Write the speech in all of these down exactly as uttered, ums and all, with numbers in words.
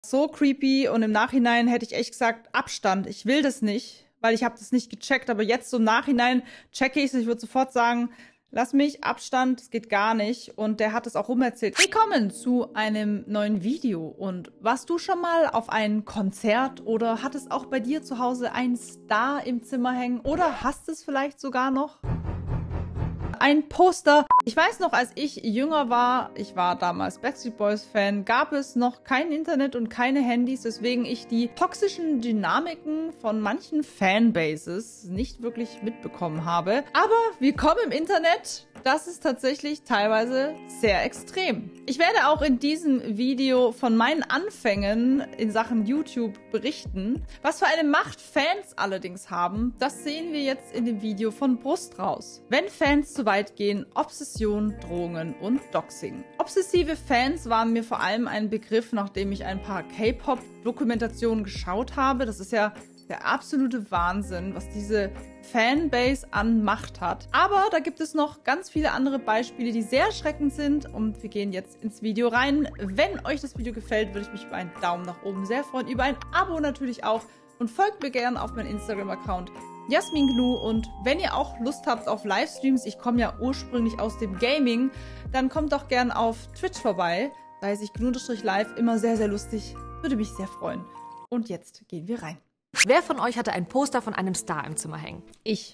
So creepy und im Nachhinein hätte ich echt gesagt, Abstand, ich will das nicht, weil ich habe das nicht gecheckt, aber jetzt so im Nachhinein checke ich es. Ich würde sofort sagen, lass mich, Abstand, es geht gar nicht. Und der hat es auch rumerzählt. Willkommen zu einem neuen Video. Und warst du schon mal auf ein Konzert oder hattest auch bei dir zu Hause einen Star im Zimmer hängen oder hast es vielleicht sogar noch? Ein Poster. Ich weiß noch, als ich jünger war, ich war damals Backstreet Boys Fan, gab es noch kein Internet und keine Handys, weswegen ich die toxischen Dynamiken von manchen Fanbases nicht wirklich mitbekommen habe. Aber willkommen im Internet. Das ist tatsächlich teilweise sehr extrem. Ich werde auch in diesem Video von meinen Anfängen in Sachen YouTube berichten. Was für eine Macht Fans allerdings haben, das sehen wir jetzt in dem Video von Brust raus. Wenn Fans zu weit gehen, Obsession, Drohungen und Doxing. Obsessive Fans waren mir vor allem ein Begriff, nachdem ich ein paar K-Pop-Dokumentationen geschaut habe. Das ist ja der absolute Wahnsinn, was diese Fanbase an Macht hat. Aber da gibt es noch ganz viele andere Beispiele, die sehr erschreckend sind. Und wir gehen jetzt ins Video rein. Wenn euch das Video gefällt, würde ich mich über einen Daumen nach oben sehr freuen. Über ein Abo natürlich auch. Und folgt mir gerne auf meinen Instagram-Account Jasmin Gnu. Und wenn ihr auch Lust habt auf Livestreams, ich komme ja ursprünglich aus dem Gaming, dann kommt doch gerne auf Twitch vorbei. Da heiße ich Gnu-Live, immer sehr, sehr lustig. Würde mich sehr freuen. Und jetzt gehen wir rein. Wer von euch hatte ein Poster von einem Star im Zimmer hängen? Ich.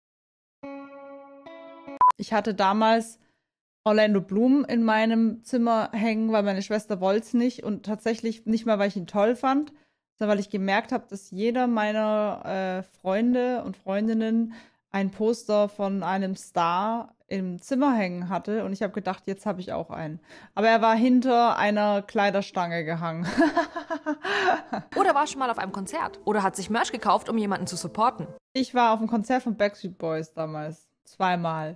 Ich hatte damals Orlando Bloom in meinem Zimmer hängen, weil meine Schwester wollte es nicht. Und tatsächlich nicht mal, weil ich ihn toll fand, sondern weil ich gemerkt habe, dass jeder meiner äh, Freunde und Freundinnen ein Poster von einem Star im Zimmer hängen hatte. Und ich habe gedacht, jetzt habe ich auch einen. Aber er war hinter einer Kleiderstange gehangen. Oder war schon mal auf einem Konzert? Oder hat sich Merch gekauft, um jemanden zu supporten? Ich war auf einem Konzert von Backstreet Boys damals. Zweimal.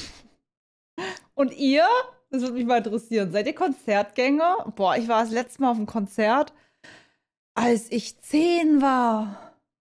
Und ihr? Das würde mich mal interessieren. Seid ihr Konzertgänger? Boah, ich war das letzte Mal auf einem Konzert, als ich zehn war.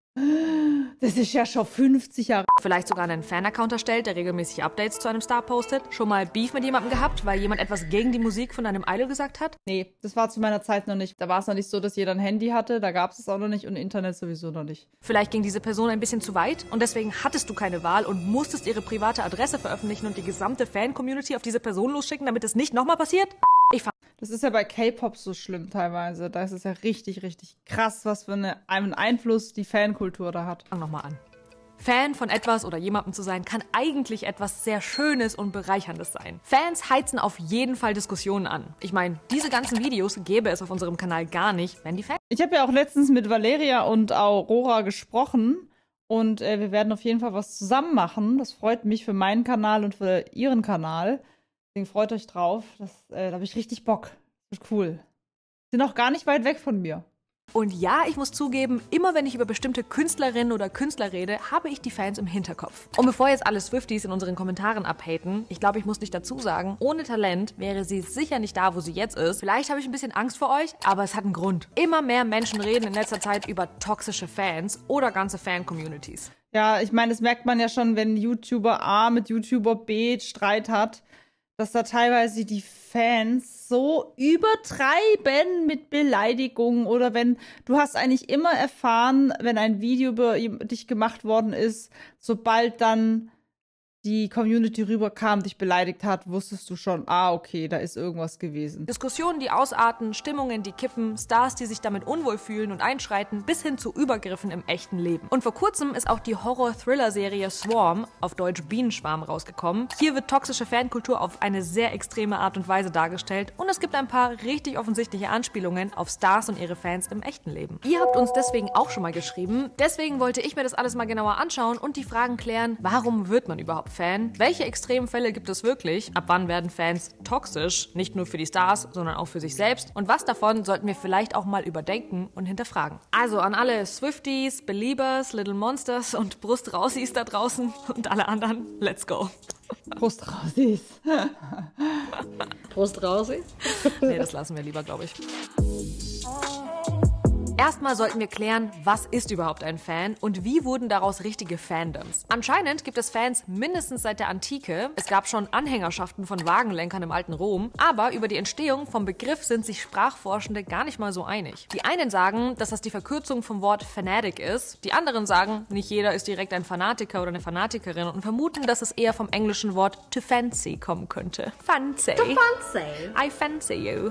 Das ist ja schon fünfzig Jahre. Vielleicht sogar einen Fan-Account erstellt, der regelmäßig Updates zu einem Star postet? Schon mal Beef mit jemandem gehabt, weil jemand etwas gegen die Musik von einem Idol gesagt hat? Nee, das war zu meiner Zeit noch nicht. Da war es noch nicht so, dass jeder ein Handy hatte. Da gab es es auch noch nicht und Internet sowieso noch nicht. Vielleicht ging diese Person ein bisschen zu weit und deswegen hattest du keine Wahl und musstest ihre private Adresse veröffentlichen und die gesamte Fan-Community auf diese Person losschicken, damit es nicht nochmal passiert? Ich fand Das ist ja bei K-Pop so schlimm teilweise. Da ist es ja richtig, richtig krass, was für eine, einen Einfluss die Fankultur da hat. Fang nochmal an. Fan von etwas oder jemandem zu sein, kann eigentlich etwas sehr Schönes und Bereicherndes sein. Fans heizen auf jeden Fall Diskussionen an. Ich meine, diese ganzen Videos gäbe es auf unserem Kanal gar nicht, wenn die Fans... Ich habe ja auch letztens mit Valeria und Aurora gesprochen und äh, wir werden auf jeden Fall was zusammen machen. Das freut mich für meinen Kanal und für ihren Kanal. Deswegen freut euch drauf. Das, äh, da habe ich richtig Bock. Das wird cool. Sind auch gar nicht weit weg von mir. Und ja, ich muss zugeben, immer wenn ich über bestimmte Künstlerinnen oder Künstler rede, habe ich die Fans im Hinterkopf. Und bevor jetzt alle Swifties in unseren Kommentaren abhaten, ich glaube, ich muss nicht dazu sagen, ohne Talent wäre sie sicher nicht da, wo sie jetzt ist. Vielleicht habe ich ein bisschen Angst vor euch, aber es hat einen Grund. Immer mehr Menschen reden in letzter Zeit über toxische Fans oder ganze Fan-Communities. Ja, ich meine, das merkt man ja schon, wenn YouTuber A mit YouTuber B Streit hat, dass da teilweise die Fans so übertreiben mit Beleidigungen oder wenn, du hast eigentlich immer erfahren, wenn ein Video über dich gemacht worden ist, sobald dann die Community rüberkam, dich beleidigt hat, wusstest du schon, ah, okay, da ist irgendwas gewesen. Diskussionen, die ausarten, Stimmungen, die kippen, Stars, die sich damit unwohl fühlen und einschreiten, bis hin zu Übergriffen im echten Leben. Und vor kurzem ist auch die Horror-Thriller-Serie Swarm, auf Deutsch Bienenschwarm, rausgekommen. Hier wird toxische Fankultur auf eine sehr extreme Art und Weise dargestellt und es gibt ein paar richtig offensichtliche Anspielungen auf Stars und ihre Fans im echten Leben. Ihr habt uns deswegen auch schon mal geschrieben, deswegen wollte ich mir das alles mal genauer anschauen und die Fragen klären, warum wird man überhaupt Fan? Welche extremen Fälle gibt es wirklich? Ab wann werden Fans toxisch? Nicht nur für die Stars, sondern auch für sich selbst. Und was davon sollten wir vielleicht auch mal überdenken und hinterfragen? Also an alle Swifties, Beliebers, Little Monsters und Brustrausis da draußen und alle anderen, let's go. Brustrausis. Brustrausis? Nee, das lassen wir lieber, glaube ich. Erstmal sollten wir klären, was ist überhaupt ein Fan und wie wurden daraus richtige Fandoms? Anscheinend gibt es Fans mindestens seit der Antike. Es gab schon Anhängerschaften von Wagenlenkern im alten Rom. Aber über die Entstehung vom Begriff sind sich Sprachforschende gar nicht mal so einig. Die einen sagen, dass das die Verkürzung vom Wort Fanatic ist. Die anderen sagen, nicht jeder ist direkt ein Fanatiker oder eine Fanatikerin und vermuten, dass es eher vom englischen Wort to fancy kommen könnte. Fancy. To fancy. I fancy you.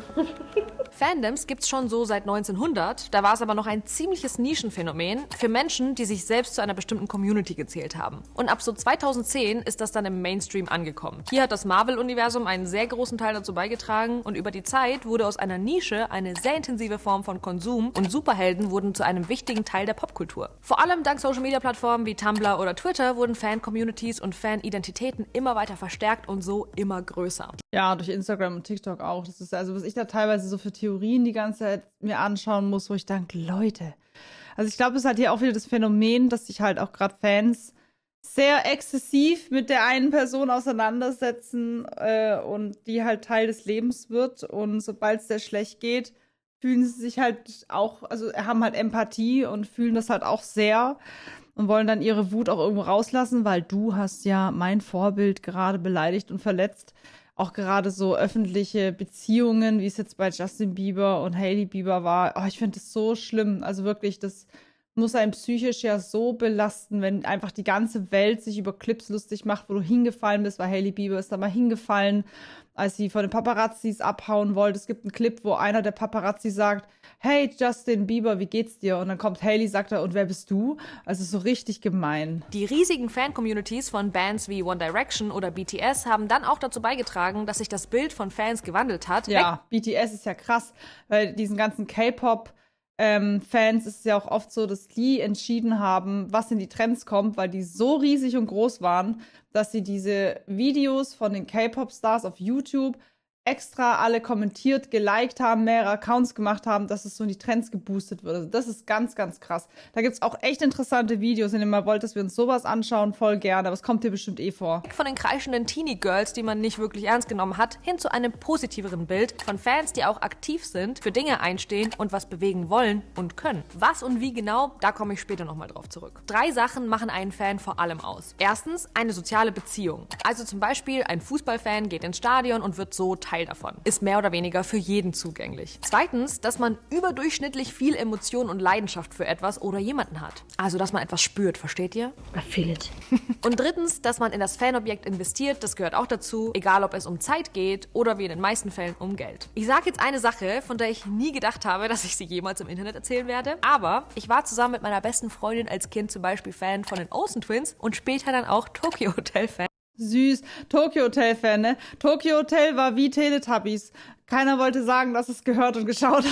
Fandoms gibt's schon so seit neunzehnhundert. Da war es aber noch ein ziemliches Nischenphänomen für Menschen, die sich selbst zu einer bestimmten Community gezählt haben. Und ab so zweitausendzehn ist das dann im Mainstream angekommen. Hier hat das Marvel-Universum einen sehr großen Teil dazu beigetragen und über die Zeit wurde aus einer Nische eine sehr intensive Form von Konsum und Superhelden wurden zu einem wichtigen Teil der Popkultur. Vor allem dank Social-Media-Plattformen wie Tumblr oder Twitter wurden Fan-Communities und Fan-Identitäten immer weiter verstärkt und so immer größer. Ja, durch Instagram und TikTok auch. Das ist also, was ich da teilweise so für Theorien die ganze Zeit mir anschauen muss, wo ich denke, Leute. Also ich glaube, es hat hier auch wieder das Phänomen, dass sich halt auch gerade Fans sehr exzessiv mit der einen Person auseinandersetzen äh, und die halt Teil des Lebens wird. Und sobald es sehr schlecht geht, fühlen sie sich halt auch, also haben halt Empathie und fühlen das halt auch sehr und wollen dann ihre Wut auch irgendwo rauslassen, weil du hast ja mein Vorbild gerade beleidigt und verletzt. Auch gerade so öffentliche Beziehungen, wie es jetzt bei Justin Bieber und Hailey Bieber war. Oh, ich finde das so schlimm. Also wirklich, das muss einen psychisch ja so belasten, wenn einfach die ganze Welt sich über Clips lustig macht, wo du hingefallen bist, weil Hailey Bieber ist da mal hingefallen, als sie von den Paparazzis abhauen wollte. Es gibt einen Clip, wo einer der Paparazzi sagt, hey Justin Bieber, wie geht's dir? Und dann kommt Hailey, sagt er, und wer bist du? Also so richtig gemein. Die riesigen Fan-Communities von Bands wie One Direction oder B T S haben dann auch dazu beigetragen, dass sich das Bild von Fans gewandelt hat. Ja, B T S ist ja krass, weil diesen ganzen K-Pop Ähm, Fans ist es ja auch oft so, dass die entschieden haben, was in die Trends kommt, weil die so riesig und groß waren, dass sie diese Videos von den K-Pop-Stars auf YouTube extra alle kommentiert, geliked haben, mehrere Accounts gemacht haben, dass es so in die Trends geboostet wird. Also das ist ganz, ganz krass. Da gibt's auch echt interessante Videos, wenn ihr mal wollt, dass wir uns sowas anschauen, voll gerne. Aber es kommt dir bestimmt eh vor. Von den kreischenden Teenie-Girls, die man nicht wirklich ernst genommen hat, hin zu einem positiveren Bild von Fans, die auch aktiv sind, für Dinge einstehen und was bewegen wollen und können. Was und wie genau, da komme ich später nochmal drauf zurück. Drei Sachen machen einen Fan vor allem aus. Erstens, eine soziale Beziehung. Also zum Beispiel, ein Fußballfan geht ins Stadion und wird so Teil davon. Ist mehr oder weniger für jeden zugänglich. Zweitens, dass man überdurchschnittlich viel Emotion und Leidenschaft für etwas oder jemanden hat. Also, dass man etwas spürt, versteht ihr? I feel it. Und drittens, dass man in das Fanobjekt investiert, das gehört auch dazu, egal ob es um Zeit geht oder wie in den meisten Fällen um Geld. Ich sage jetzt eine Sache, von der ich nie gedacht habe, dass ich sie jemals im Internet erzählen werde, aber ich war zusammen mit meiner besten Freundin als Kind zum Beispiel Fan von den Olsen Twins und später dann auch Tokyo Hotel Fan. Süß. Tokyo Hotel-Fan, ne? Tokyo Hotel war wie Teletubbies. Keiner wollte sagen, dass es gehört und geschaut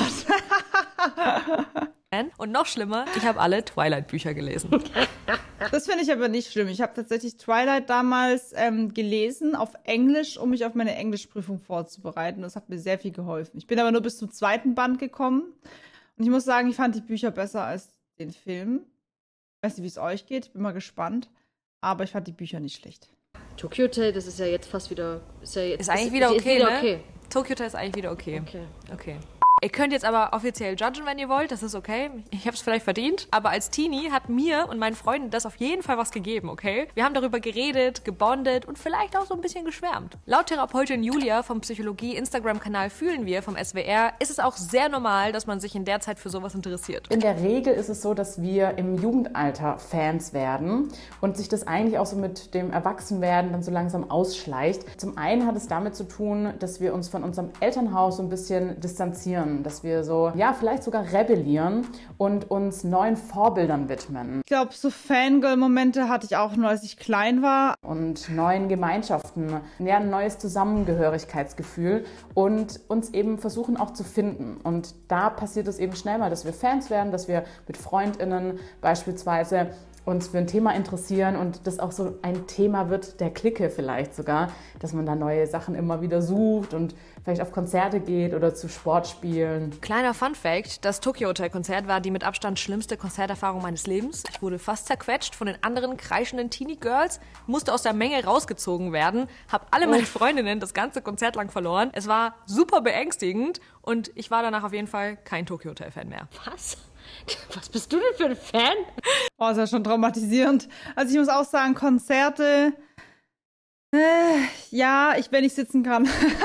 hat. Und noch schlimmer, ich habe alle Twilight-Bücher gelesen. Das finde ich aber nicht schlimm. Ich habe tatsächlich Twilight damals ähm, gelesen auf Englisch, um mich auf meine Englischprüfung vorzubereiten. Das hat mir sehr viel geholfen. Ich bin aber nur bis zum zweiten Band gekommen. Und ich muss sagen, ich fand die Bücher besser als den Film. Ich weiß nicht, wie es euch geht. Ich bin mal gespannt. Aber ich fand die Bücher nicht schlecht. Tokyo Hotel, das ist ja jetzt fast wieder... Ist, ja jetzt, Ist eigentlich ist, wieder, ist okay, wieder ne? okay, Tokyo Hotel ist eigentlich wieder okay. Okay. Okay. Ihr könnt jetzt aber offiziell judgen, wenn ihr wollt, das ist okay. Ich habe es vielleicht verdient, aber als Teenie hat mir und meinen Freunden das auf jeden Fall was gegeben, okay? Wir haben darüber geredet, gebondet und vielleicht auch so ein bisschen geschwärmt. Laut Therapeutin Julia vom Psychologie-Instagram-Kanal Fühlen wir vom S W R ist es auch sehr normal, dass man sich in der Zeit für sowas interessiert. In der Regel ist es so, dass wir im Jugendalter Fans werden und sich das eigentlich auch so mit dem Erwachsenwerden dann so langsam ausschleicht. Zum einen hat es damit zu tun, dass wir uns von unserem Elternhaus so ein bisschen distanzieren, dass wir so, ja, vielleicht sogar rebellieren und uns neuen Vorbildern widmen. Ich glaube, so Fangirl-Momente hatte ich auch nur, als ich klein war. Und neuen Gemeinschaften, ja, ein neues Zusammengehörigkeitsgefühl und uns eben versuchen auch zu finden. Und da passiert es eben schnell mal, dass wir Fans werden, dass wir mit FreundInnen beispielsweise uns für ein Thema interessieren und das auch so ein Thema wird der Clique vielleicht sogar, dass man da neue Sachen immer wieder sucht und vielleicht auf Konzerte geht oder zu Sportspielen. Kleiner Funfact, das Tokyo Hotel Konzert war die mit Abstand schlimmste Konzerterfahrung meines Lebens. Ich wurde fast zerquetscht von den anderen kreischenden Teenie Girls, musste aus der Menge rausgezogen werden, habe alle meine Freundinnen das ganze Konzert lang verloren. Es war super beängstigend und ich war danach auf jeden Fall kein Tokyo Hotel Fan mehr. Was? Was bist du denn für ein Fan? Oh, ist ja schon traumatisierend. Also ich muss auch sagen, Konzerte, äh, ja, ich, wenn ich sitzen kann.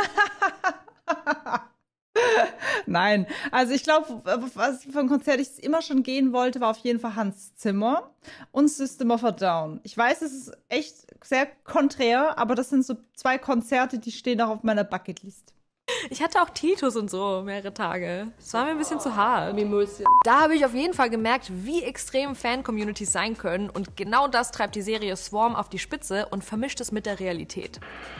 Nein, also ich glaube, was für ein Konzert ich immer schon gehen wollte, war auf jeden Fall Hans Zimmer und System of a Down. Ich weiß, es ist echt sehr konträr, aber das sind so zwei Konzerte, die stehen auch auf meiner Bucketlist. Ich hatte auch Titus und so mehrere Tage. Das war mir ein bisschen zu hart. Mimöschen. Da habe ich auf jeden Fall gemerkt, wie extrem Fan-Communities sein können. Und genau das treibt die Serie Swarm auf die Spitze und vermischt es mit der Realität.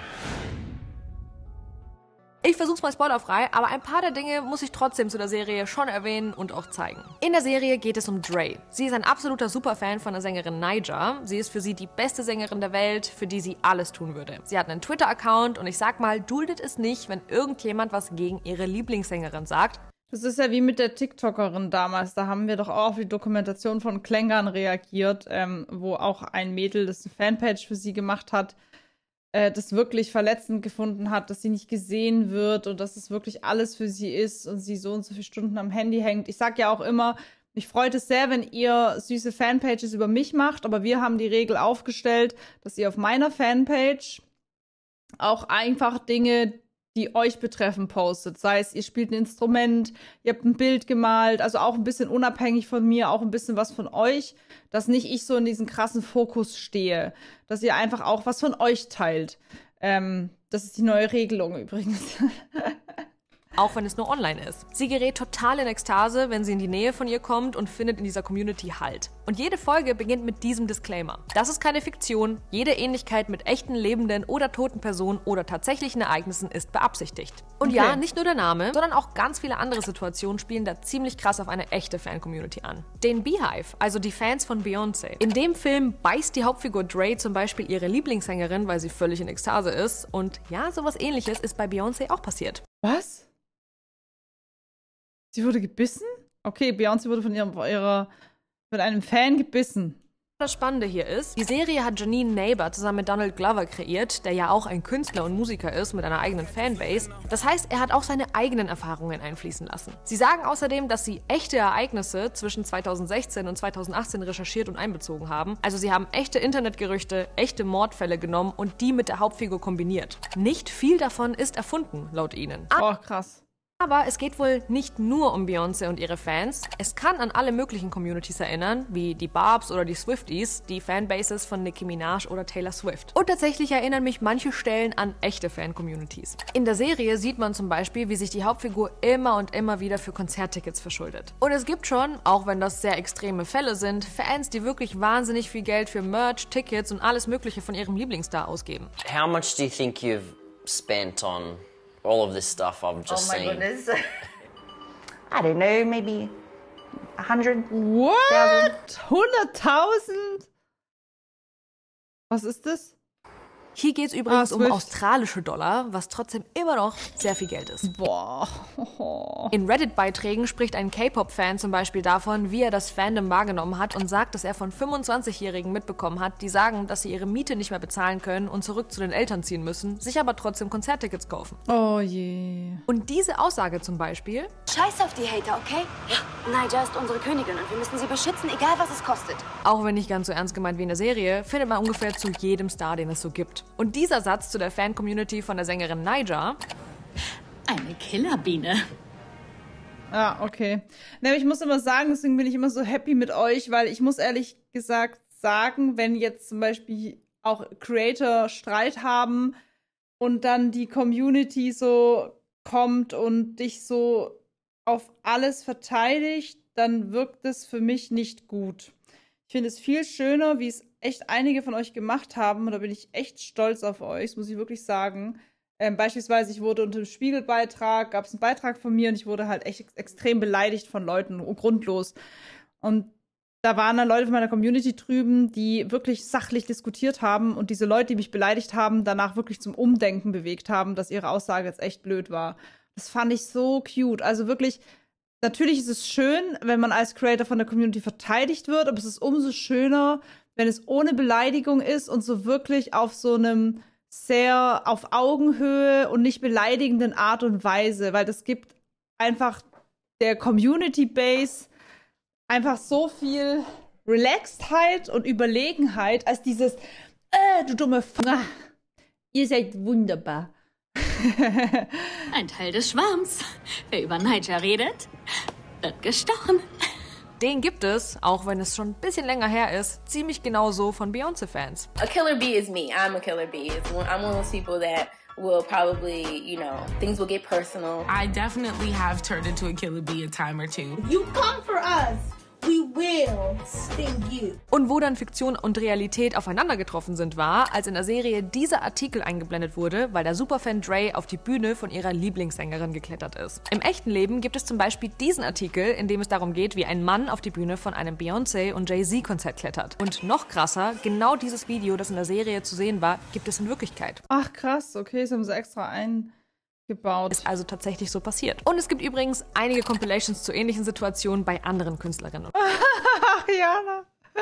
Ich versuch's mal spoilerfrei, aber ein paar der Dinge muss ich trotzdem zu der Serie schon erwähnen und auch zeigen. In der Serie geht es um Dre. Sie ist ein absoluter Superfan von der Sängerin Niger. Sie ist für sie die beste Sängerin der Welt, für die sie alles tun würde. Sie hat einen Twitter-Account und ich sag mal, duldet es nicht, wenn irgendjemand was gegen ihre Lieblingssängerin sagt. Das ist ja wie mit der TikTokerin damals. Da haben wir doch auch auf die Dokumentation von Klängern reagiert, ähm, wo auch ein Mädel, das eine Fanpage für sie gemacht hat, das wirklich verletzend gefunden hat, dass sie nicht gesehen wird und dass es wirklich alles für sie ist und sie so und so viele Stunden am Handy hängt. Ich sag ja auch immer, mich freut es sehr, wenn ihr süße Fanpages über mich macht, aber wir haben die Regel aufgestellt, dass ihr auf meiner Fanpage auch einfach Dinge, die euch betreffen, postet. Sei es, ihr spielt ein Instrument, ihr habt ein Bild gemalt, also auch ein bisschen unabhängig von mir, auch ein bisschen was von euch, dass nicht ich so in diesem krassen Fokus stehe. Dass ihr einfach auch was von euch teilt. Ähm, das ist die neue Regelung übrigens. Auch wenn es nur online ist. Sie gerät total in Ekstase, wenn sie in die Nähe von ihr kommt und findet in dieser Community Halt. Und jede Folge beginnt mit diesem Disclaimer. Das ist keine Fiktion. Jede Ähnlichkeit mit echten lebenden oder toten Personen oder tatsächlichen Ereignissen ist beabsichtigt. Und Okay. ja, nicht nur der Name, sondern auch ganz viele andere Situationen spielen da ziemlich krass auf eine echte Fan-Community an. Den Beehive, also die Fans von Beyoncé. In dem Film beißt die Hauptfigur Dre zum Beispiel ihre Lieblingssängerin, weil sie völlig in Ekstase ist. Und ja, sowas Ähnliches ist bei Beyoncé auch passiert. Was? Sie wurde gebissen? Okay, Beyoncé wurde von ihrem, ihrer, von einem Fan gebissen. Das Spannende hier ist, die Serie hat Janine Neighbor zusammen mit Donald Glover kreiert, der ja auch ein Künstler und Musiker ist mit einer eigenen Fanbase. Das heißt, er hat auch seine eigenen Erfahrungen einfließen lassen. Sie sagen außerdem, dass sie echte Ereignisse zwischen zweitausendsechzehn und zweitausendachtzehn recherchiert und einbezogen haben. Also sie haben echte Internetgerüchte, echte Mordfälle genommen und die mit der Hauptfigur kombiniert. Nicht viel davon ist erfunden, laut ihnen. Oh, krass. Aber es geht wohl nicht nur um Beyoncé und ihre Fans. Es kann an alle möglichen Communities erinnern, wie die Barbs oder die Swifties, die Fanbases von Nicki Minaj oder Taylor Swift. Und tatsächlich erinnern mich manche Stellen an echte Fan-Communities. In der Serie sieht man zum Beispiel, wie sich die Hauptfigur immer und immer wieder für Konzerttickets verschuldet. Und es gibt schon, auch wenn das sehr extreme Fälle sind, Fans, die wirklich wahnsinnig viel Geld für Merch, Tickets und alles Mögliche von ihrem Lieblingsstar ausgeben. How much do you think you've spent on all of this stuff I've just Oh my seen? goodness. I don't know, maybe a hundred. What? hunderttausend? Was ist das? Hier geht es übrigens Ah, um Swift. australische Dollar, was trotzdem immer noch sehr viel Geld ist. Boah. In Reddit-Beiträgen spricht ein K-Pop-Fan zum Beispiel davon, wie er das Fandom wahrgenommen hat und sagt, dass er von fünfundzwanzigjährigen mitbekommen hat, die sagen, dass sie ihre Miete nicht mehr bezahlen können und zurück zu den Eltern ziehen müssen, sich aber trotzdem Konzerttickets kaufen. Oh je. Und diese Aussage zum Beispiel, Scheiß auf die Hater, okay? Niger ist unsere Königin und wir müssen sie beschützen, egal was es kostet. auch wenn nicht ganz so ernst gemeint wie in der Serie, findet man ungefähr zu jedem Star, den es so gibt. Und dieser Satz zu der Fan-Community von der Sängerin Niger, Eine Killerbiene. Ah, okay. Ne, ich muss immer sagen, deswegen bin ich immer so happy mit euch, weil ich muss ehrlich gesagt sagen, wenn jetzt zum Beispiel auch Creator Streit haben und dann die Community so kommt und dich so auf alles verteidigt, dann wirkt es für mich nicht gut. Ich finde es viel schöner, wie es echt einige von euch gemacht haben. Und da bin ich echt stolz auf euch, das muss ich wirklich sagen. Ähm, beispielsweise, ich wurde unter dem Spiegelbeitrag, gab es einen Beitrag von mir und ich wurde halt echt ex extrem beleidigt von Leuten, grundlos. Und da waren dann Leute von meiner Community drüben, die wirklich sachlich diskutiert haben und diese Leute, die mich beleidigt haben, danach wirklich zum Umdenken bewegt haben, dass ihre Aussage jetzt echt blöd war. Das fand ich so cute. Also wirklich, natürlich ist es schön, wenn man als Creator von der Community verteidigt wird, aber es ist umso schöner, wenn es ohne Beleidigung ist und so wirklich auf so einem sehr auf Augenhöhe und nicht beleidigenden Art und Weise, weil das gibt einfach der Community Base einfach so viel Relaxedheit und Überlegenheit als dieses, äh, du dumme F ihr seid wunderbar. Ein Teil des Schwarms. Wer über Nigel redet, wird gestochen. Den gibt es, auch wenn es schon ein bisschen länger her ist, ziemlich genauso von Beyoncé-Fans. A killer bee is me. I'm a killer bee. It's one, I'm one of those people that will probably, you know, things will get personal. I definitely have turned into a killer bee a time or two. You come for us. We will sting you. Und wo dann Fiktion und Realität aufeinander getroffen sind, war, als in der Serie dieser Artikel eingeblendet wurde, weil der Superfan Dre auf die Bühne von ihrer Lieblingssängerin geklettert ist. Im echten Leben gibt es zum Beispiel diesen Artikel, in dem es darum geht, wie ein Mann auf die Bühne von einem Beyoncé- und Jay-Z-Konzert klettert. Und noch krasser, genau dieses Video, das in der Serie zu sehen war, gibt es in Wirklichkeit. Ach krass, okay, das haben sie extra ein... gebaut. Ist also tatsächlich so passiert. Und es gibt übrigens einige Compilations zu ähnlichen Situationen bei anderen Künstlerinnen. Ariana.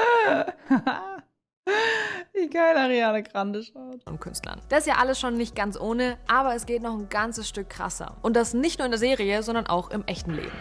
Wie geil Ariana Grande schaut. Und Künstlern. Das ist ja alles schon nicht ganz ohne, aber es geht noch ein ganzes Stück krasser. Und das nicht nur in der Serie, sondern auch im echten Leben.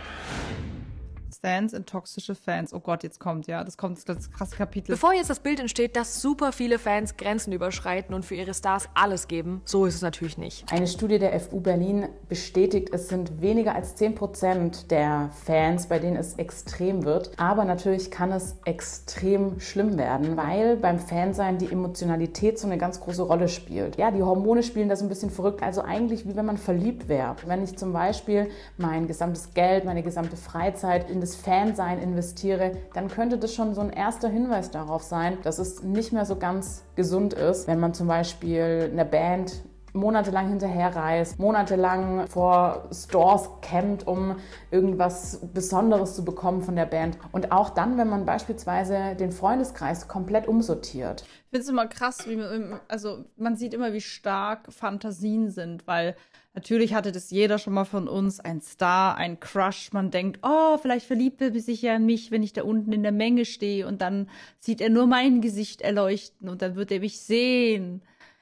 Stans in toxische Fans. Oh Gott, jetzt kommt, ja, das kommt, das krasse Kapitel. Bevor jetzt das Bild entsteht, dass super viele Fans Grenzen überschreiten und für ihre Stars alles geben, so ist es natürlich nicht. Eine Studie der F U Berlin bestätigt, es sind weniger als zehn Prozent der Fans, bei denen es extrem wird. Aber natürlich kann es extrem schlimm werden, weil beim Fansein die Emotionalität so eine ganz große Rolle spielt. Ja, die Hormone spielen da so ein bisschen verrückt, also eigentlich wie wenn man verliebt wäre. Wenn ich zum Beispiel mein gesamtes Geld, meine gesamte Freizeit in das Fansein investiere, dann könnte das schon so ein erster Hinweis darauf sein, dass es nicht mehr so ganz gesund ist, wenn man zum Beispiel eine Band monatelang hinterherreist, monatelang vor Stores campt, um irgendwas Besonderes zu bekommen von der Band. Und auch dann, wenn man beispielsweise den Freundeskreis komplett umsortiert. Ich finde es immer krass, wie man, also man sieht immer, wie stark Fantasien sind, weil natürlich hatte das jeder schon mal von uns, ein Star, ein Crush. Man denkt, oh, vielleicht verliebt er sich ja in mich, wenn ich da unten in der Menge stehe und dann sieht er nur mein Gesicht erleuchten und dann wird er mich sehen.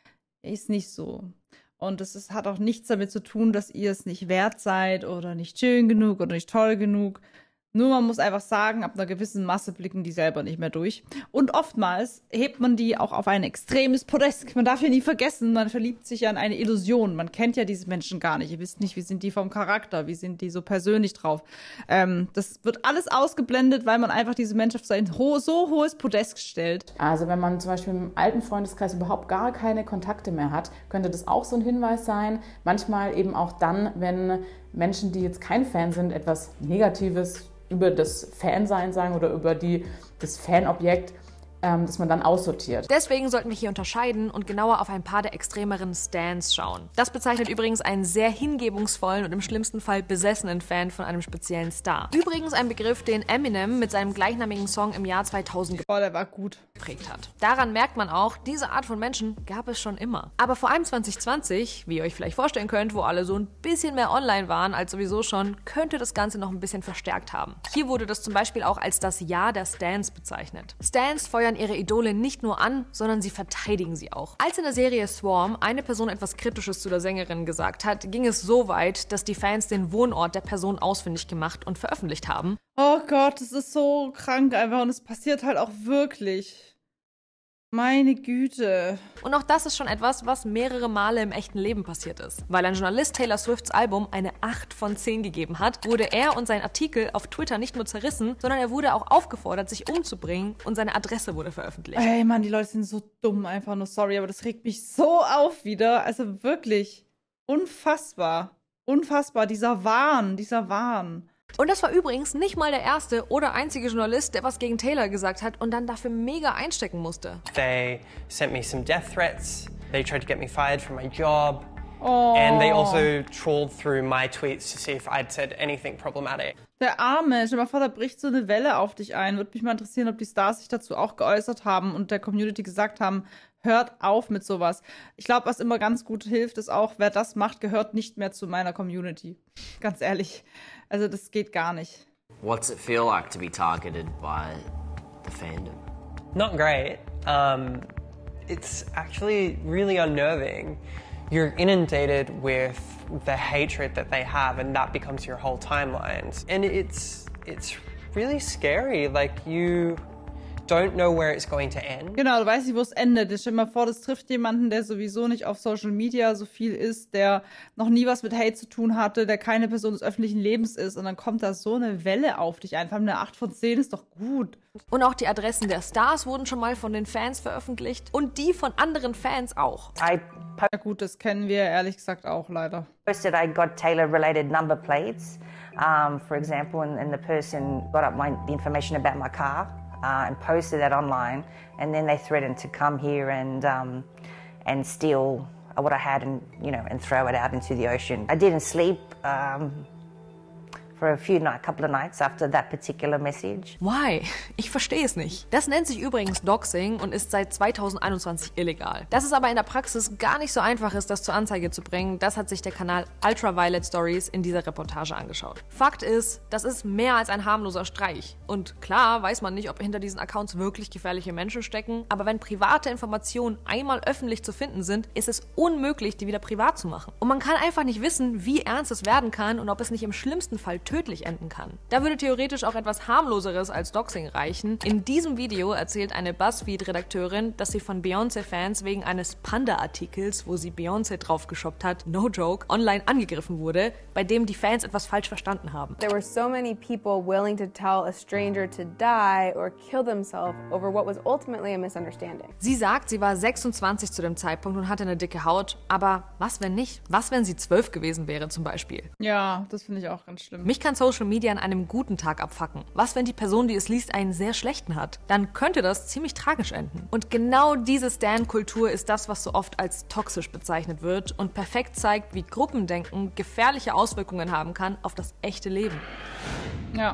Ist nicht so. Und es ist, hat auch nichts damit zu tun, dass ihr es nicht wert seid oder nicht schön genug oder nicht toll genug. Nur man muss einfach sagen, ab einer gewissen Masse blicken die selber nicht mehr durch. Und oftmals hebt man die auch auf ein extremes Podest. Man darf ja nie vergessen, man verliebt sich ja in eine Illusion. Man kennt ja diese Menschen gar nicht. Ihr wisst nicht, wie sind die vom Charakter, wie sind die so persönlich drauf. Ähm, das wird alles ausgeblendet, weil man einfach diese Menschen auf sein ho- so hohes Podest stellt. Also wenn man zum Beispiel im alten Freundeskreis überhaupt gar keine Kontakte mehr hat, könnte das auch so ein Hinweis sein. Manchmal eben auch dann, wenn Menschen, die jetzt kein Fan sind, etwas Negatives über das Fansein sagen oder über die, das Fanobjekt, ähm, dass man dann aussortiert. Deswegen sollten wir hier unterscheiden und genauer auf ein paar der extremeren Stans schauen. Das bezeichnet übrigens einen sehr hingebungsvollen und im schlimmsten Fall besessenen Fan von einem speziellen Star. Übrigens ein Begriff, den Eminem mit seinem gleichnamigen Song im Jahr zweitausend oh, der war gut. geprägt hat. Daran merkt man auch, diese Art von Menschen gab es schon immer. Aber vor allem zwanzig zwanzig, wie ihr euch vielleicht vorstellen könnt, wo alle so ein bisschen mehr online waren als sowieso schon, könnte das Ganze noch ein bisschen verstärkt haben. Hier wurde das zum Beispiel auch als das Jahr der Stans bezeichnet. Stans feuern ihre Idole nicht nur an, sondern sie verteidigen sie auch. Als in der Serie Swarm eine Person etwas Kritisches zu der Sängerin gesagt hat, ging es so weit, dass die Fans den Wohnort der Person ausfindig gemacht und veröffentlicht haben. Oh Gott, das ist so krank einfach und es passiert halt auch wirklich. Meine Güte. Und auch das ist schon etwas, was mehrere Male im echten Leben passiert ist. Weil ein Journalist Taylor Swifts Album eine acht von zehn gegeben hat, wurde er und sein Artikel auf Twitter nicht nur zerrissen, sondern er wurde auch aufgefordert, sich umzubringen und seine Adresse wurde veröffentlicht. Ey, Mann, die Leute sind so dumm, einfach nur sorry, aber das regt mich so auf wieder. Also wirklich unfassbar. Unfassbar, dieser Wahn, dieser Wahn. Und das war übrigens nicht mal der erste oder einzige Journalist, der was gegen Taylor gesagt hat und dann dafür mega einstecken musste. They sent me some death threats. They tried to get me fired from my job. Oh. And they also trawled through my tweets to see if I'd said anything problematic. Der Arme, stell dir mal vor, da bricht so eine Welle auf dich ein. Würde mich mal interessieren, ob die Stars sich dazu auch geäußert haben und der Community gesagt haben, hört auf mit sowas. Ich glaube, was immer ganz gut hilft, ist auch, wer das macht, gehört nicht mehr zu meiner Community. Ganz ehrlich. Also das geht gar nicht. What's it feel like to be targeted by the fandom? Not great. Um, it's actually really unnerving. You're inundated with the hatred that they have, and that becomes your whole timeline. And it's it's really scary. Like, you don't know where it's going to end. Genau, du weißt nicht, wo es endet. Stell dir mal vor, das trifft jemanden, der sowieso nicht auf Social Media so viel ist, der noch nie was mit Hate zu tun hatte, der keine Person des öffentlichen Lebens ist und dann kommt da so eine Welle auf dich einfach. Eine acht von zehn ist doch gut. Und auch die Adressen der Stars wurden schon mal von den Fans veröffentlicht und die von anderen Fans auch. I Ja gut, das kennen wir ehrlich gesagt auch leider. posted I got Taylor-related number plates, um, for example, and, and the person got up my, the information about my car uh, and posted that online, and then they threatened to come here and um, and steal what I had and you know and throw it out into the ocean. I didn't sleep um, for a few night, couple of nights after that particular message. Why? Ich verstehe es nicht. Das nennt sich übrigens Doxing und ist seit zweitausendeinundzwanzig illegal. Dass es aber in der Praxis gar nicht so einfach ist, das zur Anzeige zu bringen, das hat sich der Kanal Ultraviolet Stories in dieser Reportage angeschaut. Fakt ist, das ist mehr als ein harmloser Streich. Und klar weiß man nicht, ob hinter diesen Accounts wirklich gefährliche Menschen stecken, aber wenn private Informationen einmal öffentlich zu finden sind, ist es unmöglich, die wieder privat zu machen. Und man kann einfach nicht wissen, wie ernst es werden kann und ob es nicht im schlimmsten Fall tödlich enden kann. Da würde theoretisch auch etwas harmloseres als Doxing reichen. In diesem Video erzählt eine BuzzFeed-Redakteurin, dass sie von Beyoncé-Fans wegen eines Panda-Artikels, wo sie Beyoncé draufgeshoppt hat, no joke, online angegriffen wurde, bei dem die Fans etwas falsch verstanden haben. There were so many people willing to tell a stranger to die or kill themselves over what was ultimately a misunderstanding. Sie sagt, sie war sechsundzwanzig zu dem Zeitpunkt und hatte eine dicke Haut, aber was wenn nicht? Was wenn sie zwölf gewesen wäre zum Beispiel? Ja, das finde ich auch ganz schlimm. Mich kann Social Media an einem guten Tag abfacken. Was, wenn die Person, die es liest, einen sehr schlechten hat? Dann könnte das ziemlich tragisch enden. Und genau diese Stan-Kultur ist das, was so oft als toxisch bezeichnet wird und perfekt zeigt, wie Gruppendenken gefährliche Auswirkungen haben kann auf das echte Leben. Ja.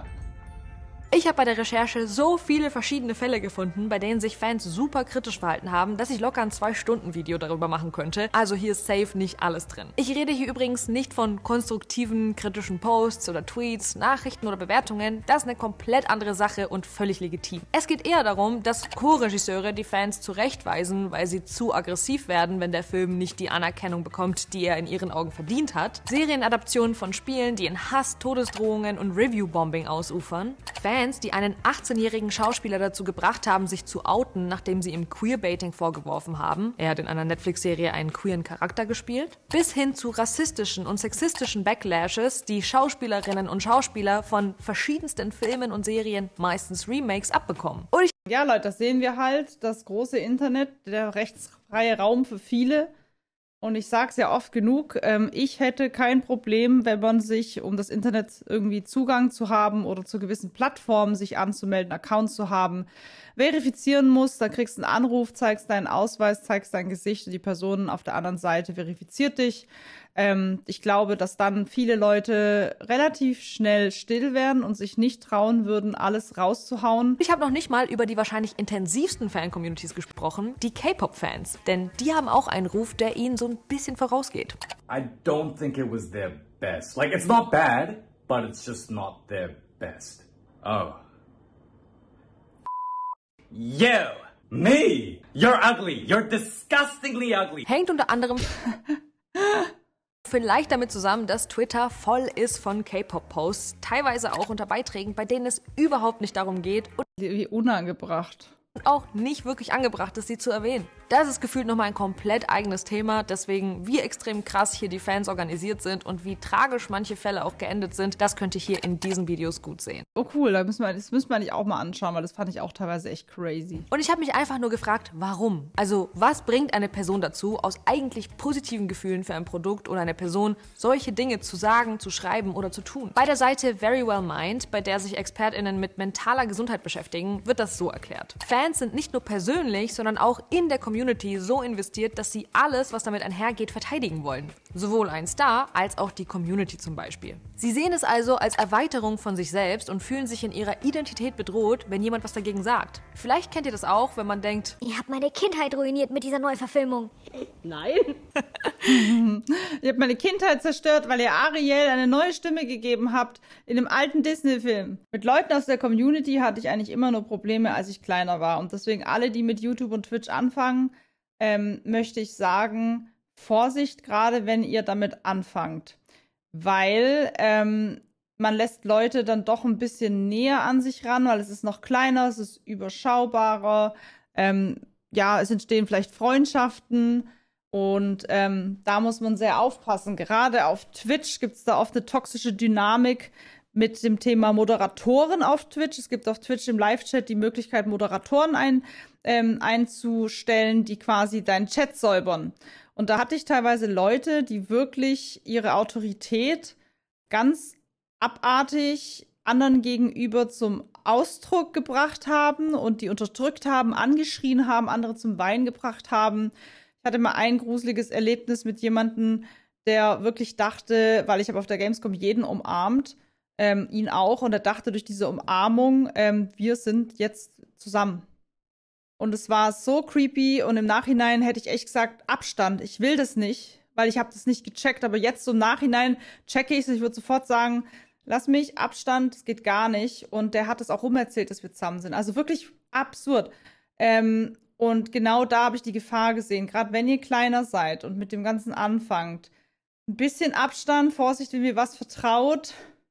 Ich habe bei der Recherche so viele verschiedene Fälle gefunden, bei denen sich Fans super kritisch verhalten haben, dass ich locker ein zwei Stunden Video darüber machen könnte. Also hier ist safe nicht alles drin. Ich rede hier übrigens nicht von konstruktiven, kritischen Posts oder Tweets, Nachrichten oder Bewertungen. Das ist eine komplett andere Sache und völlig legitim. Es geht eher darum, dass Co-Regisseure die Fans zurechtweisen, weil sie zu aggressiv werden, wenn der Film nicht die Anerkennung bekommt, die er in ihren Augen verdient hat. Serienadaptionen von Spielen, die in Hass, Todesdrohungen und Review-Bombing ausufern. Fans Fans, die einen achtzehnjährigen Schauspieler dazu gebracht haben, sich zu outen, nachdem sie ihm Queerbaiting vorgeworfen haben. Er hat in einer Netflix-Serie einen queeren Charakter gespielt. Bis hin zu rassistischen und sexistischen Backlashes, die Schauspielerinnen und Schauspieler von verschiedensten Filmen und Serien, meistens Remakes, abbekommen. Und ich ja, Leute, das sehen wir halt, das große Internet, der rechtsfreie Raum für viele. Und ich sage es ja oft genug, ähm, ich hätte kein Problem, wenn man sich, um das Internet irgendwie Zugang zu haben oder zu gewissen Plattformen sich anzumelden, Accounts zu haben, verifizieren muss. Dann kriegst du einen Anruf, zeigst deinen Ausweis, zeigst dein Gesicht und die Person auf der anderen Seite verifiziert dich. Ähm, ich glaube, dass dann viele Leute relativ schnell still werden und sich nicht trauen würden, alles rauszuhauen. Ich habe noch nicht mal über die wahrscheinlich intensivsten Fan-Communities gesprochen, die K-Pop-Fans. Denn die haben auch einen Ruf, der ihnen so ein bisschen vorausgeht. I don't think it was their best. Like, it's not bad, but it's just not their best. Oh. You! Me! You're ugly! You're disgustingly ugly! Hängt unter anderem vielleicht damit zusammen, dass Twitter voll ist von K-Pop-Posts, teilweise auch unter Beiträgen, bei denen es überhaupt nicht darum geht und wie unangebracht. auch nicht wirklich angebracht ist, sie zu erwähnen. Das ist gefühlt nochmal ein komplett eigenes Thema, deswegen wie extrem krass hier die Fans organisiert sind und wie tragisch manche Fälle auch geendet sind, das könnt ihr hier in diesen Videos gut sehen. Oh cool, da müssen wir, das müssen wir nicht auch mal anschauen, weil das fand ich auch teilweise echt crazy. Und ich habe mich einfach nur gefragt, warum? Also was bringt eine Person dazu, aus eigentlich positiven Gefühlen für ein Produkt oder eine Person solche Dinge zu sagen, zu schreiben oder zu tun? Bei der Seite Very Well Mind, bei der sich ExpertInnen mit mentaler Gesundheit beschäftigen, wird das so erklärt. Fans sind nicht nur persönlich, sondern auch in der Community so investiert, dass sie alles, was damit einhergeht, verteidigen wollen. Sowohl ein Star als auch die Community zum Beispiel. Sie sehen es also als Erweiterung von sich selbst und fühlen sich in ihrer Identität bedroht, wenn jemand was dagegen sagt. Vielleicht kennt ihr das auch, wenn man denkt, ihr habt meine Kindheit ruiniert mit dieser Neuverfilmung. Nein. Ihr habt meine Kindheit zerstört, weil ihr Ariel eine neue Stimme gegeben habt in einem alten Disney-Film. Mit Leuten aus der Community hatte ich eigentlich immer nur Probleme, als ich kleiner war. Und deswegen alle, die mit YouTube und Twitch anfangen, ähm, möchte ich sagen, Vorsicht, gerade wenn ihr damit anfangt. Weil ähm, man lässt Leute dann doch ein bisschen näher an sich ran, weil es ist noch kleiner, es ist überschaubarer. Ähm, ja, es entstehen vielleicht Freundschaften und ähm, da muss man sehr aufpassen. Gerade auf Twitch gibt es da oft eine toxische Dynamik mit dem Thema Moderatoren auf Twitch. Es gibt auf Twitch im Live-Chat die Möglichkeit, Moderatoren ein, ähm, einzustellen, die quasi deinen Chat säubern. Und da hatte ich teilweise Leute, die wirklich ihre Autorität ganz abartig anderen gegenüber zum Ausdruck gebracht haben und die unterdrückt haben, angeschrien haben, andere zum Weinen gebracht haben. Ich hatte mal ein gruseliges Erlebnis mit jemandem, der wirklich dachte, weil ich habe auf der Gamescom jeden umarmt, ähm, ihn auch, und er dachte durch diese Umarmung, ähm, wir sind jetzt zusammen. Und es war so creepy und im Nachhinein hätte ich echt gesagt, Abstand, ich will das nicht, weil ich habe das nicht gecheckt, aber jetzt so im Nachhinein checke ich es. Ich würde sofort sagen, lass mich, Abstand, das geht gar nicht. Und der hat es auch rumerzählt, dass wir zusammen sind. Also wirklich absurd. Ähm, und genau da habe ich die Gefahr gesehen, gerade wenn ihr kleiner seid und mit dem Ganzen anfangt, ein bisschen Abstand, Vorsicht, wenn mir was vertraut,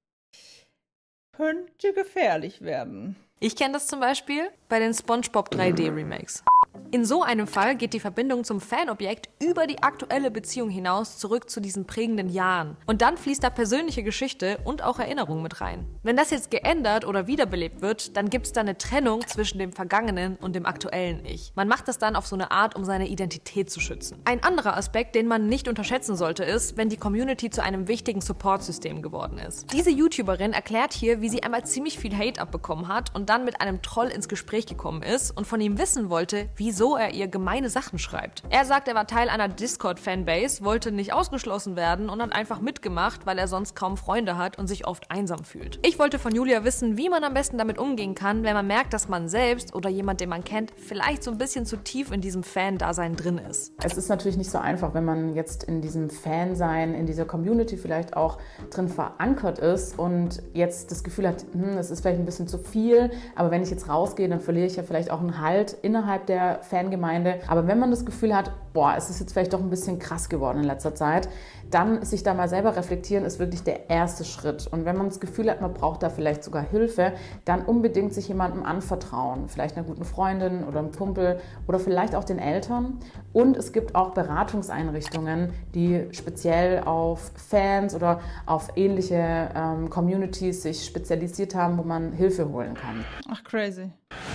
könnte gefährlich werden. Ich kenne das zum Beispiel bei den SpongeBob drei D Remakes. In so einem Fall geht die Verbindung zum Fanobjekt über die aktuelle Beziehung hinaus zurück zu diesen prägenden Jahren. Und dann fließt da persönliche Geschichte und auch Erinnerung mit rein. Wenn das jetzt geändert oder wiederbelebt wird, dann gibt es da eine Trennung zwischen dem vergangenen und dem aktuellen Ich. Man macht das dann auf so eine Art, um seine Identität zu schützen. Ein anderer Aspekt, den man nicht unterschätzen sollte, ist, wenn die Community zu einem wichtigen Support-System geworden ist. Diese YouTuberin erklärt hier, wie sie einmal ziemlich viel Hate abbekommen hat und dann mit einem Troll ins Gespräch gekommen ist und von ihm wissen wollte, wieso er ihr gemeine Sachen schreibt. Er sagt, er war Teil einer Discord-Fanbase, wollte nicht ausgeschlossen werden und hat einfach mitgemacht, weil er sonst kaum Freunde hat und sich oft einsam fühlt. Ich wollte von Julia wissen, wie man am besten damit umgehen kann, wenn man merkt, dass man selbst oder jemand, den man kennt, vielleicht so ein bisschen zu tief in diesem Fan-Dasein drin ist. Es ist natürlich nicht so einfach, wenn man jetzt in diesem Fan-Sein, in dieser Community vielleicht auch drin verankert ist und jetzt das Gefühl hat, hm, das ist vielleicht ein bisschen zu viel, aber wenn ich jetzt rausgehe, dann verliere ich ja vielleicht auch einen Halt innerhalb der Fangemeinde. Aber wenn man das Gefühl hat, boah, es ist jetzt vielleicht doch ein bisschen krass geworden in letzter Zeit, dann sich da mal selber reflektieren, ist wirklich der erste Schritt. Und wenn man das Gefühl hat, man braucht da vielleicht sogar Hilfe, dann unbedingt sich jemandem anvertrauen. Vielleicht einer guten Freundin oder einem Kumpel oder vielleicht auch den Eltern. Und es gibt auch Beratungseinrichtungen, die speziell auf Fans oder auf ähnliche ähm, Communities sich spezialisiert haben, wo man Hilfe holen kann. Ach, crazy.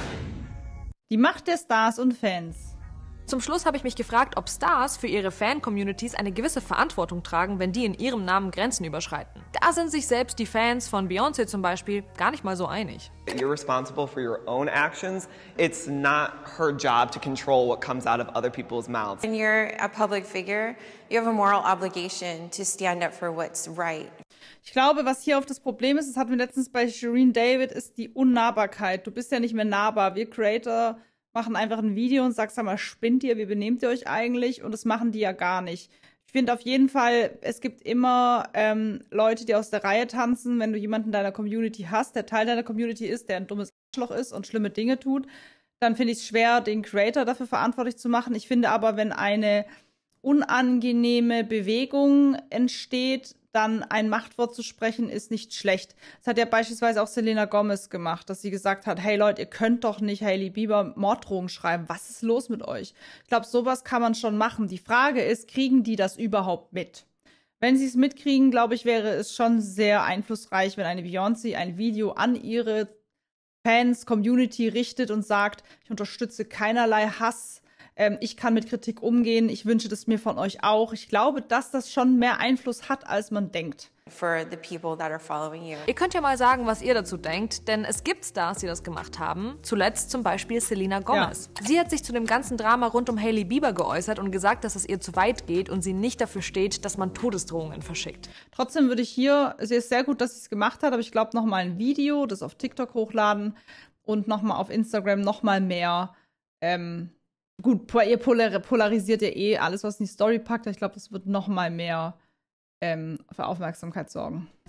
Die Macht der Stars und Fans. Zum Schluss habe ich mich gefragt, ob Stars für ihre Fan-Communities eine gewisse Verantwortung tragen, wenn die in ihrem Namen Grenzen überschreiten. Da sind sich selbst die Fans von Beyoncé zum Beispiel gar nicht mal so einig. You're responsible for your own actions. It's not her job to control what comes out of other people's mouths. When you're a public figure, you have a moral obligation to stand up for what's right. Ich glaube, was hier oft das Problem ist, das hatten wir letztens bei Shireen David, ist die Unnahbarkeit. Du bist ja nicht mehr nahbar. Wir Creator machen einfach ein Video und sagst, sag mal, spinnt ihr, wie benehmt ihr euch eigentlich? Und das machen die ja gar nicht. Ich finde auf jeden Fall, es gibt immer ähm, Leute, die aus der Reihe tanzen. Wenn du jemanden in deiner Community hast, der Teil deiner Community ist, der ein dummes Arschloch ist und schlimme Dinge tut, dann finde ich es schwer, den Creator dafür verantwortlich zu machen. Ich finde aber, wenn eine unangenehme Bewegung entsteht, dann ein Machtwort zu sprechen, ist nicht schlecht. Das hat ja beispielsweise auch Selena Gomez gemacht, dass sie gesagt hat, hey Leute, ihr könnt doch nicht Hailey Bieber Morddrohungen schreiben. Was ist los mit euch? Ich glaube, sowas kann man schon machen. Die Frage ist, kriegen die das überhaupt mit? Wenn sie es mitkriegen, glaube ich, wäre es schon sehr einflussreich, wenn eine Beyoncé ein Video an ihre Fans, Community richtet und sagt, ich unterstütze keinerlei Hass, ich kann mit Kritik umgehen, ich wünsche das mir von euch auch. Ich glaube, dass das schon mehr Einfluss hat, als man denkt. For the people that are following you. Ihr könnt ja mal sagen, was ihr dazu denkt, denn es gibt Stars, die das gemacht haben. Zuletzt zum Beispiel Selena Gomez. Ja. Sie hat sich zu dem ganzen Drama rund um Hailey Bieber geäußert und gesagt, dass es ihr zu weit geht und sie nicht dafür steht, dass man Todesdrohungen verschickt. Trotzdem würde ich hier, es ist sehr gut, dass sie es gemacht hat, aber ich glaube, nochmal ein Video, das auf TikTok hochladen und nochmal auf Instagram nochmal mehr, ähm, gut, ihr polar- polarisiert ja eh alles, was in die Story packt. Ich glaube, das wird noch mal mehr ähm, für Aufmerksamkeit sorgen.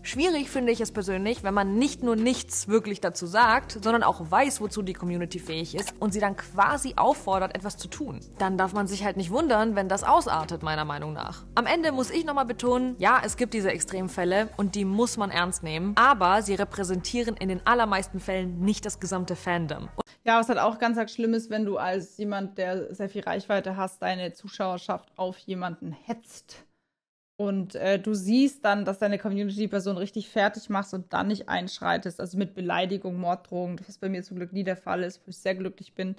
Schwierig finde ich es persönlich, wenn man nicht nur nichts wirklich dazu sagt, sondern auch weiß, wozu die Community fähig ist und sie dann quasi auffordert, etwas zu tun. Dann darf man sich halt nicht wundern, wenn das ausartet, meiner Meinung nach. Am Ende muss ich nochmal betonen, ja, es gibt diese Extremfälle und die muss man ernst nehmen, aber sie repräsentieren in den allermeisten Fällen nicht das gesamte Fandom. Ja, was halt auch ganz, ganz schlimm ist, wenn du als jemand, der sehr viel Reichweite hast, deine Zuschauerschaft auf jemanden hetzt. Und äh, du siehst dann, dass deine Community die Person richtig fertig machst und dann nicht einschreitest. Also mit Beleidigung, Morddrohung, was bei mir zum Glück nie der Fall ist, wo ich sehr glücklich bin.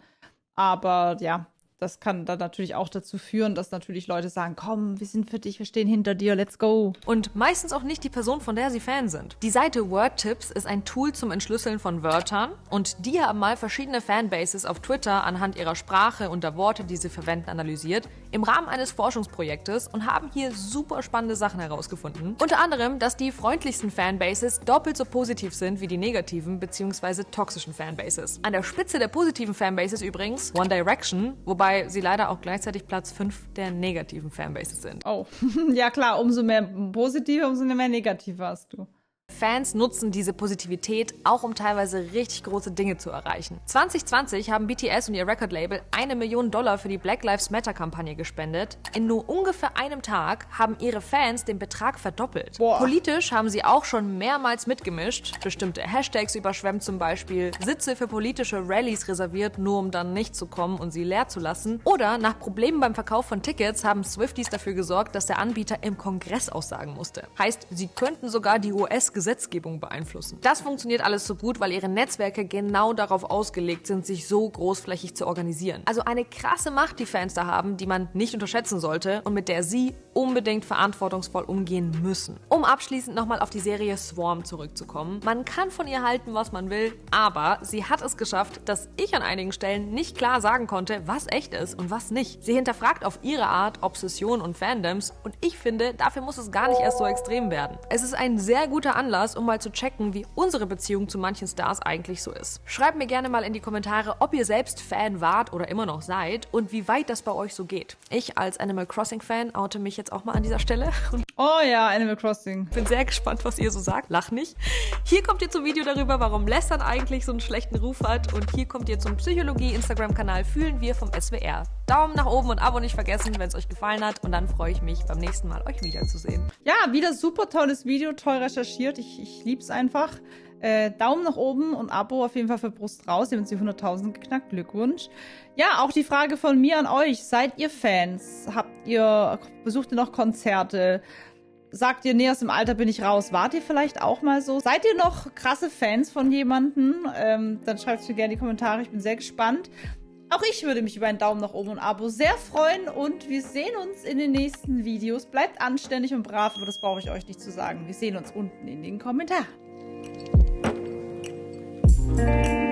Aber ja, das kann dann natürlich auch dazu führen, dass natürlich Leute sagen, komm, wir sind für dich, wir stehen hinter dir, let's go. Und meistens auch nicht die Person, von der sie Fan sind. Die Seite WordTips ist ein Tool zum Entschlüsseln von Wörtern und die haben mal verschiedene Fanbases auf Twitter anhand ihrer Sprache und der Worte, die sie verwenden, analysiert, im Rahmen eines Forschungsprojektes und haben hier super spannende Sachen herausgefunden. Unter anderem, dass die freundlichsten Fanbases doppelt so positiv sind wie die negativen bzw. toxischen Fanbases. An der Spitze der positiven Fanbases übrigens One Direction, wobei sie leider auch gleichzeitig Platz fünf der negativen Fanbases sind. Oh, ja klar, umso mehr positive, umso mehr negative hast du. Fans nutzen diese Positivität auch, um teilweise richtig große Dinge zu erreichen. zwanzig zwanzig haben B T S und ihr Record-Label eine Million Dollar für die Black Lives Matter-Kampagne gespendet. In nur ungefähr einem Tag haben ihre Fans den Betrag verdoppelt. Boah. Politisch haben sie auch schon mehrmals mitgemischt, bestimmte Hashtags überschwemmt zum Beispiel, Sitze für politische Rallyes reserviert, nur um dann nicht zu kommen und sie leer zu lassen. Oder nach Problemen beim Verkauf von Tickets haben Swifties dafür gesorgt, dass der Anbieter im Kongress aussagen musste. Heißt, sie könnten sogar die U S-Gesetzgebung beeinflussen. Das funktioniert alles so gut, weil ihre Netzwerke genau darauf ausgelegt sind, sich so großflächig zu organisieren. Also eine krasse Macht, die Fans da haben, die man nicht unterschätzen sollte und mit der sie unbedingt verantwortungsvoll umgehen müssen. Um abschließend nochmal auf die Serie Swarm zurückzukommen. Man kann von ihr halten, was man will, aber sie hat es geschafft, dass ich an einigen Stellen nicht klar sagen konnte, was echt ist und was nicht. Sie hinterfragt auf ihre Art Obsession und Fandoms und ich finde, dafür muss es gar nicht erst so extrem werden. Es ist ein sehr guter Anlass, um mal zu checken, wie unsere Beziehung zu manchen Stars eigentlich so ist. Schreibt mir gerne mal in die Kommentare, ob ihr selbst Fan wart oder immer noch seid und wie weit das bei euch so geht. Ich als Animal Crossing Fan oute mich jetzt auch mal an dieser Stelle. Oh ja, Animal Crossing. Bin sehr gespannt, was ihr so sagt. Lach nicht. Hier kommt ihr zum Video darüber, warum Lästern eigentlich so einen schlechten Ruf hat und hier kommt ihr zum Psychologie-Instagram-Kanal Fühlen wir vom S W R. Daumen nach oben und Abo nicht vergessen, wenn es euch gefallen hat und dann freue ich mich beim nächsten Mal, euch wiederzusehen. Ja, wieder super tolles Video, toll recherchiert. Ich, ich lieb's einfach. Äh, Daumen nach oben und Abo auf jeden Fall für Brust raus. Ihr habt die hunderttausend geknackt. Glückwunsch. Ja, auch die Frage von mir an euch. Seid ihr Fans? Habt ihr, besucht ihr noch Konzerte? Sagt ihr, nee, aus dem Alter bin ich raus. Wart ihr vielleicht auch mal so? Seid ihr noch krasse Fans von jemandem? Ähm, dann schreibt es mir gerne in die Kommentare. Ich bin sehr gespannt. Auch ich würde mich über einen Daumen nach oben und ein Abo sehr freuen und wir sehen uns in den nächsten Videos. Bleibt anständig und brav, aber das brauche ich euch nicht zu sagen. Wir sehen uns unten in den Kommentaren.